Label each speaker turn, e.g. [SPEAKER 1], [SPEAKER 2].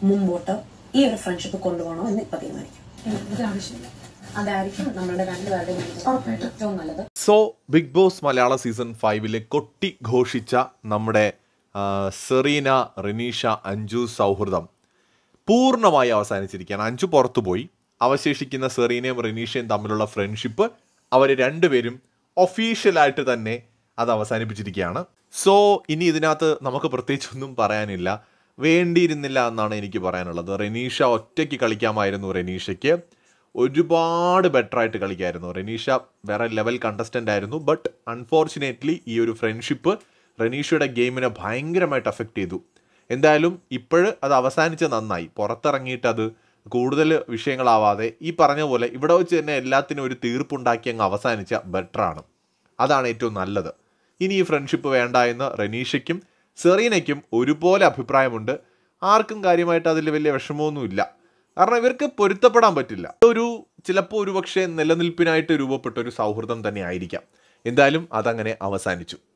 [SPEAKER 1] മുമ്പോട്ട് ഈ ഒരു ഫ്രണ്ട്ഷിപ്പ് കൊണ്ടുപോകണോ എന്ന് ഇപ്പൊ തീരുമാനിക്കും. അതായിരിക്കും നമ്മളുടെ രണ്ടുപേരുടെയും ഉറപ്പായിട്ടും ഏറ്റവും നല്ലത്.
[SPEAKER 2] So Bigg Boss Malayala season 5 കൊട്ടി ഘോഷിച്ച നമ്മുടെ സെറീന, റിനീഷ, അഞ്ജു സൗഹൃദം പൂർണ്ണമായി അവസാനിച്ചിരിക്കുകയാണ്. അഞ്ജു പുറത്തുപോയി. അവശേഷിക്കുന്ന സെറീനയും റിനീഷയും തമ്മിലുള്ള ഫ്രണ്ട്ഷിപ്പ് അവർ രണ്ടുപേരും ഒഫീഷ്യലായിട്ട് തന്നെ അത് അവസാനിപ്പിച്ചിരിക്കുകയാണ്. സോ ഇനി ഇതിനകത്ത് നമുക്ക് പ്രത്യേകിച്ചൊന്നും പറയാനില്ല, വേണ്ടിയിരുന്നില്ല എന്നാണ് എനിക്ക് പറയാനുള്ളത്. റിനീഷ ഒറ്റയ്ക്ക് കളിക്കാമായിരുന്നു. റിനീഷയ്ക്ക് ഒരുപാട് ബെറ്ററായിട്ട് കളിക്കായിരുന്നു. റിനീഷ വേറെ ലെവൽ കണ്ടസ്റ്റൻ്റ് ആയിരുന്നു. ബട്ട് അൺഫോർച്ചുനേറ്റ്ലി ഈ ഒരു ഫ്രണ്ട്ഷിപ്പ് റിനീഷയുടെ ഗെയിമിനെ ഭയങ്കരമായിട്ട് അഫക്റ്റ് ചെയ്തു. എന്തായാലും ഇപ്പോഴ് അത് അവസാനിച്ച് നന്നായി. പുറത്തിറങ്ങിയിട്ട് അത് കൂടുതൽ വിഷയങ്ങളാവാതെ ഈ പറഞ്ഞ പോലെ ഇവിടെ വെച്ച് തന്നെ എല്ലാത്തിനും ഒരു തീർപ്പുണ്ടാക്കി അങ്ങ് അവസാനിച്ച ബെറ്ററാണ്. അതാണ് ഏറ്റവും നല്ലത്. ഇനി ഈ ഫ്രണ്ട്ഷിപ്പ് വേണ്ട എന്ന് റിനീഷയ്ക്കും സെറീനയ്ക്കും ഒരുപോലെ അഭിപ്രായമുണ്ട്. ആർക്കും കാര്യമായിട്ട് അതിൽ വലിയ വിഷമമൊന്നുമില്ല. കാരണം ഇവർക്ക് പൊരുത്തപ്പെടാൻ പറ്റില്ല. ചിലപ്പോൾ ഒരു പക്ഷേ നിലനിൽപ്പിനായിട്ട് രൂപപ്പെട്ട ഒരു സൗഹൃദം തന്നെ ആയിരിക്കാം. എന്തായാലും അതങ്ങനെ അവസാനിച്ചു.